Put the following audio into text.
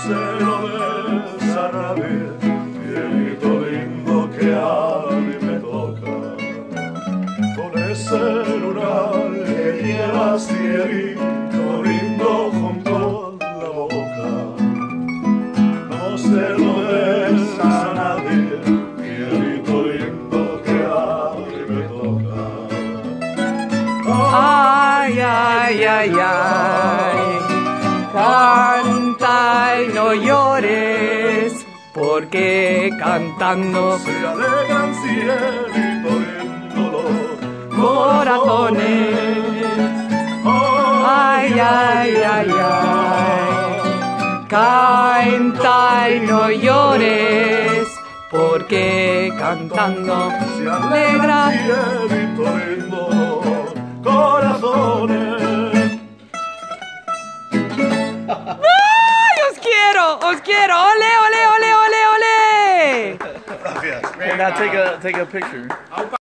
se lo des a nadie, cielito lindo que a mí me toca. Con ese lunar que llevas, cielito lindo, junto a la boca. No se lo des a nadie, cielito lindo que a mí me toca. Ay, ay, ay, ay, canta y no llores, porque cantando se alegran, cielito lindo, los corazones. Ay, ay, ay, ay, canta y no llores, porque cantando se alegra. alegran, cielito lindo, corazones. ¡Ay, os quiero! ¡Os quiero! ¡Ole, ole, ole, ole, ole! Gracias. And now take a picture.